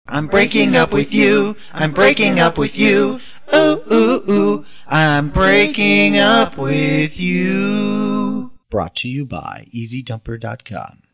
I'm breaking up with you. I'm breaking up with you. Ooh, ooh, ooh. I'm breaking up with you. Brought to you by EasyDumper.com.